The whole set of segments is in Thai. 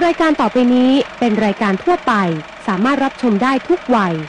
รายการต่อไปนี้เป็นรายการทั่วไปสามารถรับชมได้ทุกวัย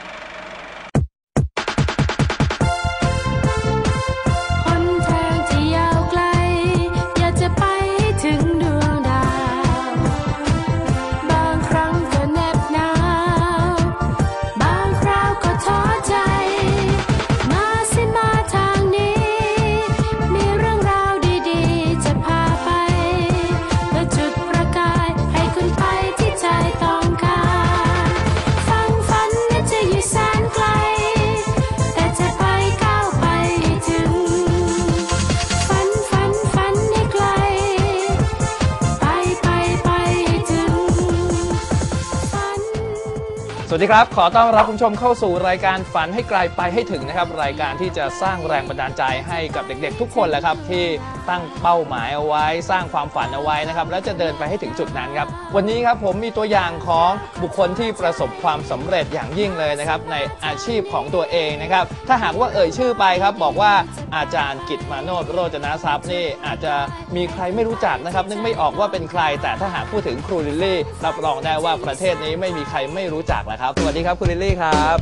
สวัสดีครับขอต้อนรับคุณผู้ชมเข้าสู่รายการฝันให้ไกลไปให้ถึงนะครับรายการที่จะสร้างแรงบันดาลใจให้กับเด็กๆทุกคนแหละครับที่ตั้งเป้าหมายเอาไว้สร้างความฝันเอาไว้นะครับแล้วจะเดินไปให้ถึงจุดนั้นครับวันนี้ครับผมมีตัวอย่างของบุคคลที่ประสบความสำเร็จอย่างยิ่งเลยนะครับในอาชีพของตัวเองนะครับถ้าหากว่าเอ่ยชื่อไปครับบอกว่าอาจารย์กิตมาโนช โรจนทรัพย์นี่อาจจะมีใครไม่รู้จักนะครับนึกไม่ออกว่าเป็นใครแต่ถ้าหากพูดถึงครูลิลลี่รับรองได้ว่าประเทศนี้ไม่มีใครไม่รู้จักแล้วสวัสดีครับคุณลิลลี่ครับ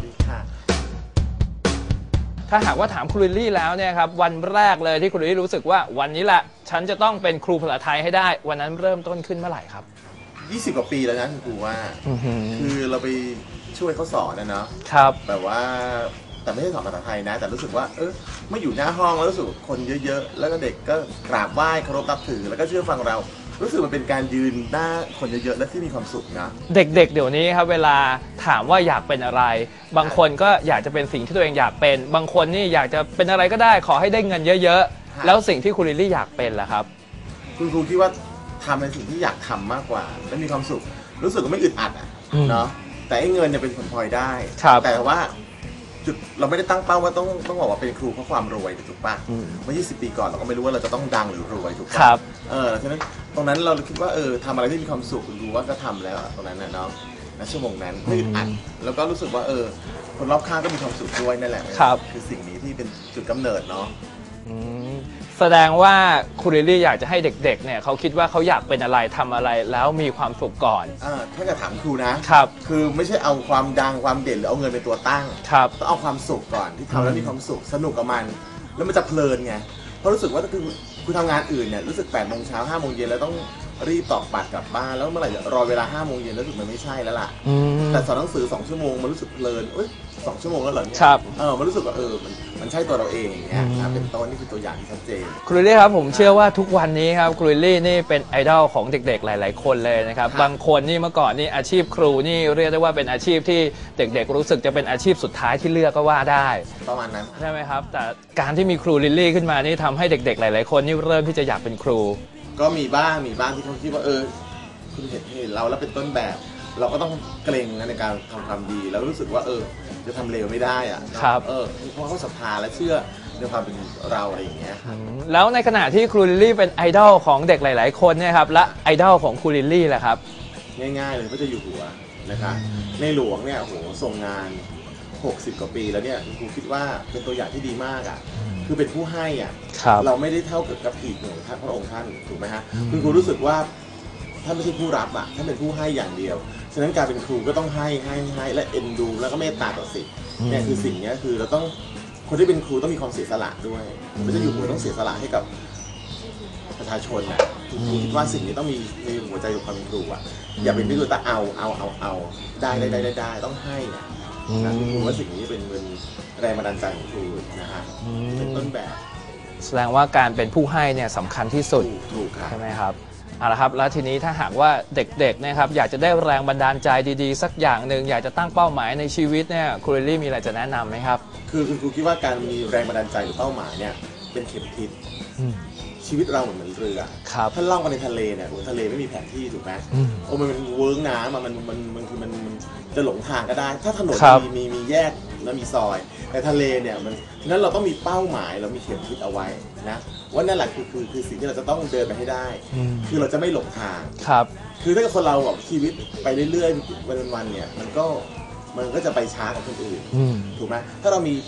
ถ้าหากว่าถามคุณลิลลี่แล้วเนี่ยครับวันแรกเลยที่คุณลิลลี่รู้สึกว่าวันนี้แหละฉันจะต้องเป็นครูภาษาไทยให้ได้วันนั้นเริ่มต้นขึ้นเมื่อไหร่ครับ 20 กว่าปีแล้วนะคุณครูว่าคือเราไปช่วยเขาสอนนะเนาะครับแบบว่าแต่ไม่ใช่สอนภาษาไทยนะแต่รู้สึกว่าเมื่ออยู่หน้าห้องแล้วรู้สึกคนเยอะๆแล้วก็เด็กก็กราบไหว้เคารพนับถือแล้วก็เชื่อฟังเรารู้สึกมันเป็นการยืนหน้าคนเยอะๆและที่มีความสุขนะเด็กๆเดี๋ยวนี้ครับเวลาถามว่าอยากเป็นอะไรบางคนก็อยากจะเป็นสิ่งที่ตัวเองอยากเป็นบางคนนี่อยากจะเป็นอะไรก็ได้ขอให้ได้เงินเยอะๆแล้วสิ่งที่คุณลิลลี่อยากเป็นล่ะครับคุณครูคิดว่าทำในสิ่งที่อยากทำมากกว่าและมีความสุขรู้สึกว่าไม่อึดอัดอ่ะเนาะแต่ไอ้เงินเนี่ยเป็นผลพลอยได้แต่ว่าจุดเราไม่ได้ตั้งเป้าว่าต้องบอกว่าเป็นครูเพราะความรวยถูกป่ะเมื่อ20 ปีก่อนเราก็ไม่รู้ว่าเราจะต้องดังหรือรวยถูกป่ะฉะนั้นตรงนั้นเราคิดว่าทำอะไรที่มีความสุขรู้ว่าก็ทำแล้วตรงนั้นนะเนาะณชั่วโมงนั้นไม่อึดอัดแล้วก็รู้สึกว่าคนรอบข้างก็มีความสุขด้วยนั่นแหละคือสิ่งนี้ที่เป็นจุดกำเนิดเนาะแสดงว่าคุณลิลลี่อยากจะให้เด็กๆเนี่ยเขาคิดว่าเขาอยากเป็นอะไรทำอะไรแล้วมีความสุขก่อนถ้าจะถามครูนะครับคือไม่ใช่เอาความดังความเด่นหรือเอาเงินเป็นตัวตั้งต้องเอาความสุขก่อนที่ทำแล้วมีความสุขสนุกกับมันแล้วมันจะเพลินไงเพราะรู้สึกว่าคือคุณทำงานอื่นเนี่ยรู้สึก8 โมงเช้า5 โมงเย็นแล้วต้องรีบตอกบัตรกลับบ้านแล้วเมื่อไหร่จะรอเวลา5 โมงเย็นแล้วรู้สึกมันไม่ใช่แล้วล่ะแต่สอนหนังสือ2 ชั่วโมงมันรู้สึกเพลิน2 ชั่วโมงแล้วเหรอเนี่ยมันรู้สึกว่ามันใช่ตัวเราเองอย่างเงี้ยเป็นต้นนี่คือตัวอย่างที่ชัดเจนครูลิลลี่ครับผมเชื่อว่าทุกวันนี้ครับครูลิลลี่นี่เป็นไอดอลของเด็กๆหลายๆคนเลยนะครับบางคนนี่เมื่อก่อนนี่อาชีพครูนี่เรียกได้ว่าเป็นอาชีพที่เด็กๆรู้สึกจะเป็นอาชีพสุดท้ายที่เลือกก็ว่าได้ประมาณนั้นใช่ไหมครับแต่การที่มีครูลิลลี่ขึ้นมานี่ทำให้เด็กๆหลายๆคนนี่เริ่มที่จะอยากเป็นครูก็มีบ้างที่เขาคิดว่าคุณเห็นเราแล้วเป็นต้นแบบเราก็ต้องเกรงในการทำความดีแล้วรู้สึกว่าจะทำเลวไม่ได้อะครับเพราะเขาศรัทธาและเชื่อในความเป็นเราอะไรอย่างเงี้ยแล้วในขณะที่ครูลิลลี่เป็นไอดอลของเด็กหลายๆคนเนี่ยครับและไอดอลของครูลิลลี่แหละครับง่ายๆเลยพระเจ้าอยู่หัวนะคะในหลวงเนี่ยโหส่งงาน60 กว่าปีแล้วเนี่ยครูคิดว่าเป็นตัวอย่างที่ดีมากอ่ะคือเป็นผู้ให้อ่ะเราไม่ได้เท่ากับอีกหนึ่งท่านพระองค์ท่านถูกไหมฮะคุณครูรู้สึกว่าท่านไม่ใช่ผู้รับอ่ะท่านเป็นผู้ให้อย่างเดียวฉะนั้นการเป็นครูก็ต้องให้และเอ็นดูแล้วก็เมตตาต่อสิทธิ์เนี่ยคือสิ่งนี้คือเราต้องคนที่เป็นครูต้องมีความเสียสละด้วยไม่ใช่อยู่หัวต้องเสียสละให้กับประชาชนนะครูคิดว่าสิ่งนี้ต้องมีในหัวใจของความเป็นครูอ่ะอย่าเป็นที่ตัวแต่เอาได้ต้องให้นะครูว่าสิ่งนี้เป็นแรงบันดาลใจของครูนะฮะเป็นต้นแบบแสดงว่าการเป็นผู้ให้เนี่ยสำคัญที่สุดถูกใช่ไหมครับเอาละครับแล้วทีนี้ถ้าหากว่าเด็กๆนะครับอยากจะได้แรงบันดาลใจดีๆสักอย่างหนึ่งอยากจะตั้งเป้าหมายในชีวิตเนี่ยครูลิลลี่มีอะไรจะแนะนำไหมครับคือคุณครูคิดว่าการมีแรงบันดาลใจหรือเป้าหมายเนี่ยเป็นเข็มทิศชีวิตเราเหมือนเรือถ้าล่องไปในทะเลเนี่ยทะเลไม่มีแผนที่ถูกไหมมันเป็นเวิ้งน้ำมันคือมันจะหลงทางก็ได้ถ้าถนนมีแยกแล้วมีซอยแต่ทะเลเนี่ยฉะนั้นเราต้องมีเป้าหมายเรามีเข็มทิศเอาไว้นะว่านั่นแหละคือสิ่งที่เราจะต้องเดินไปให้ได้คือเราจะไม่หลงทางคือถ้าคนเราแบบชีวิตไปเรื่อยๆวันๆเนี่ยมันก็จะไปช้ากว่าคนอื่นถูกไหมถ้าเรามี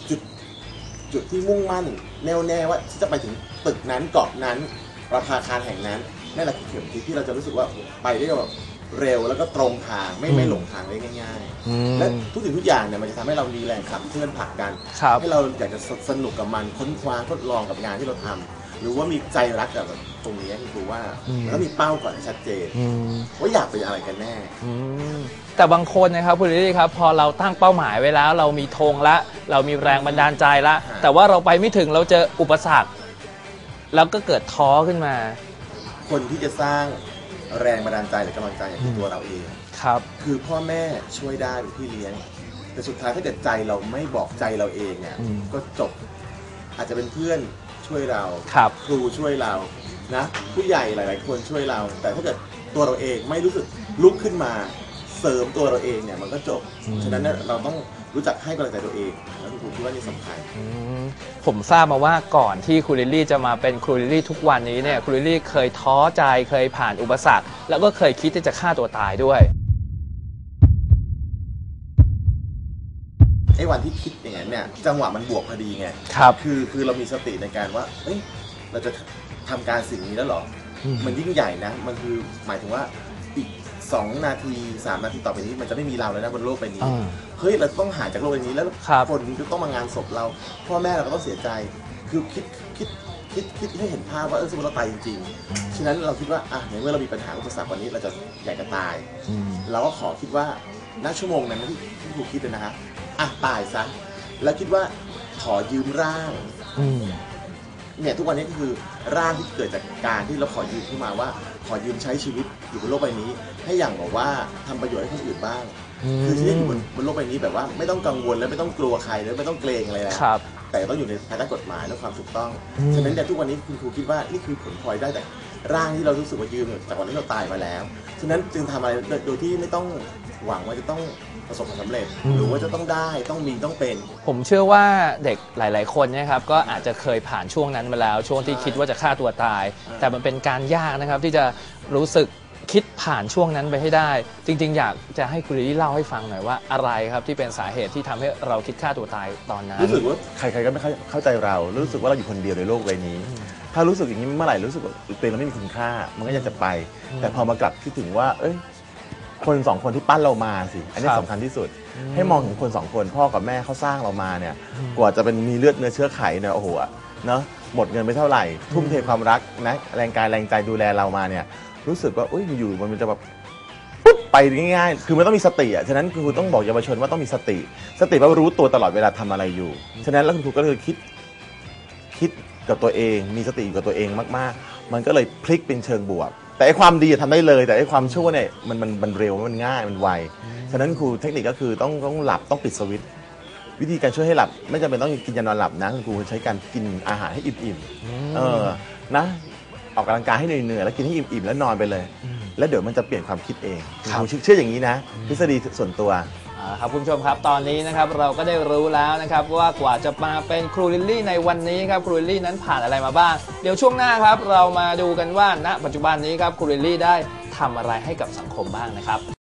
จุดที่มุ่งมั่นแน่วแน่ว่าที่จะไปถึงตึกนั้นเกาะนั้นราคาคารแห่งนั้นนั่นแหละคือเข็มทิศที่เราจะรู้สึกว่าไปได้แบบเร็วแล้วก็ตรงทางไม่หลงทางได้ง่ายๆและทุกสิ่งทุกอย่างเนี่ยมันจะทำให้เรามีแรงขับเคลื่อนผลักดันให้เราอยากจะสนุกกับมันค้นคว้าทดลองกับงานที่เราทำหรือว่ามีใจรักกับตรงนี้คือว่าแล้วมีเป้าก่อนให้ชัดเจนว่าอยากเป็นอะไรกันแน่แต่บางคนนะครับคุณลิลลี่ครับพอเราตั้งเป้าหมายไว้แล้วเรามีธงละเรามีแรงบันดาลใจละแต่ว่าเราไปไม่ถึงเราเจออุปสรรคแล้วก็เกิดท้อขึ้นมาคนที่จะสร้างแรงบันดาลใจหรือกำลังใจอย่างที่ตัวเราเองครับคือพ่อแม่ช่วยได้หรือพี่เลี้ยงแต่สุดท้ายถ้าเกิดใจเราไม่บอกใจเราเองเนี่ยก็จบอาจจะเป็นเพื่อนช่วยเราครูช่วยเรานะผู้ใหญ่หลายๆคนช่วยเราแต่ถ้าเกิดตัวเราเองไม่รู้สึกลุกขึ้นมาเสริมตัวเราเองเนี่ยมันก็จบฉะนั้นเนี่ยเราต้องรู้จักให้กำลังใจตัวเองแล้วผมคิดว่านี่สำคัญผมทราบมาว่าก่อนที่ครูลิลลี่จะมาเป็นครูลิลลี่ทุกวันนี้เนี่ยครูลิลลี่เคยท้อใจเคยผ่านอุปสรรคแล้วก็เคยคิดที่จะฆ่าตัวตายด้วยไอ้วันที่คิดอย่างนั้นเนี่ยจังหวะมันบวกพอดีไงคือเรามีสติในการว่าเอ้ยเราจะทำการสิ่งนี้แล้วหรอมันยิ่งใหญ่นะมันคือหมายถึงว่าอีก2 นาที 3 นาทีต่อไปนี้มันจะไม่มีเราแล้วนะบนโลกใบนี้เฮ้ยเราต้องหายจากโลกใบนี้แล้วคนก็ต้องมางานศพเราพ่อแม่เราก็ต้องเสียใจคือคิดให้เห็นภาพว่าสมมติเราตายจริงๆฉะนั้นเราคิดว่าในเมื่อเรามีปัญหาอุปสรรควันนี้เราจะอยากจะตายเราก็ขอคิดว่าณชั่วโมงนั้นที่ถูกคิดเลยนะฮะตายซะแล้วคิดว่าขอยืมร่างเนี่ยทุกวันนี้ก็คือร่างที่เกิดจากการที่เราขอยืมขึ้นมาว่าขอยืมใช้ชีวิตอยู่บนโลกใบนี้ให้อย่างบอกว่าทำประโยชน์ให้คนอื่นบ้างคือชีวิตอยู่บนโลกใบนี้แบบว่าไม่ต้องกังวลและไม่ต้องกลัวใครและไม่ต้องเกรงอะไรแล้วแต่ต้องอยู่ในภายใต้กฎหมายและความถูกต้องฉะนั้นแต่ทุกวันนี้คุณครูคิดว่านี่คือผลพลอยได้แต่ร่างที่เรารู้สึกว่ายืมจากวันที่เราตายมาแล้วฉะนั้นจึงทำอะไรโดยที่ไม่ต้องหวังว่าจะต้องประสบความสำเร็จหรือว่าจะต้องได้ต้องมีต้องเป็นผมเชื่อว่าเด็กหลายๆคนนะครับก็อาจจะเคยผ่านช่วงนั้นมาแล้วช่วงที่คิดว่าจะฆ่าตัวตายแต่มันเป็นการยากนะครับที่จะรู้สึกคิดผ่านช่วงนั้นไปให้ได้จริงๆอยากจะให้คุณลิลลี่เล่าให้ฟังหน่อยว่าอะไรครับที่เป็นสาเหตุที่ทำให้เราคิดฆ่าตัวตายตอนนั้นรู้สึกว่าใครๆก็ไม่เข้าใจเรารู้สึกว่าเราอยู่คนเดียวในโลกใบนี้ถ้ารู้สึกอย่างนี้เมื่อไหร่รู้สึกว่าตัวเองเราไม่มีคุณค่ามันก็ยังจะไปแต่พอมากลับคิดถึงว่าคน2 คนที่ปั้นเรามาสิอันนี้สำคัญที่สุดให้มองถึงคน2 คนพ่อกับแม่เขาสร้างเรามาเนี่ยกว่าจะเป็นมีเลือดเนื้อเชื้อไขเนี่ยโอ้โหเนาะหมดเงินไปเท่าไหร่ทุ่มเทความรักนะแรงกายแรงใจดูแลเรามาเนี่ยรู้สึกว่าอยู่มันจะแบบปุ๊บไปง่ายๆคือมันต้องมีสติฉะนั้นครูต้องบอกเยาวชนว่าต้องมีสติแปลว่ารู้ตัวตลอดเวลาทำอะไรอยู่ฉะนั้นแล้วคุณครูก็เลยคิดกับตัวเองมีสติกับตัวเองมากๆมันก็เลยพลิกเป็นเชิงบวกแต่ความดีทำได้เลยแต่ความชั่วเนี่ยมันเร็วมันง่ายมันไวฉะนั้นครูเทคนิคก็คือต้องหลับต้องปิดสวิตช์วิธีการช่วยให้หลับไม่จำเป็นต้องกินยานอนหลับนะครูใช้การกินอาหารให้อิ่มๆนะออกกำลังกายให้เหนื่อยๆแล้วกินให้อิ่มๆแล้วนอนไปเลยแล้วเดี๋ยวมันจะเปลี่ยนความคิดเองครูเชื่ออย่างนี้นะทฤษฎีส่วนตัวครับคุณผู้ชมครับตอนนี้นะครับเราก็ได้รู้แล้วนะครับว่ากว่าจะมาเป็นครูลิลลี่ในวันนี้ครับครูลิลลี่นั้นผ่านอะไรมาบ้างเดี๋ยวช่วงหน้าครับเรามาดูกันว่าณปัจจุบันนี้ครับครูลิลลี่ได้ทำอะไรให้กับสังคมบ้างนะครับ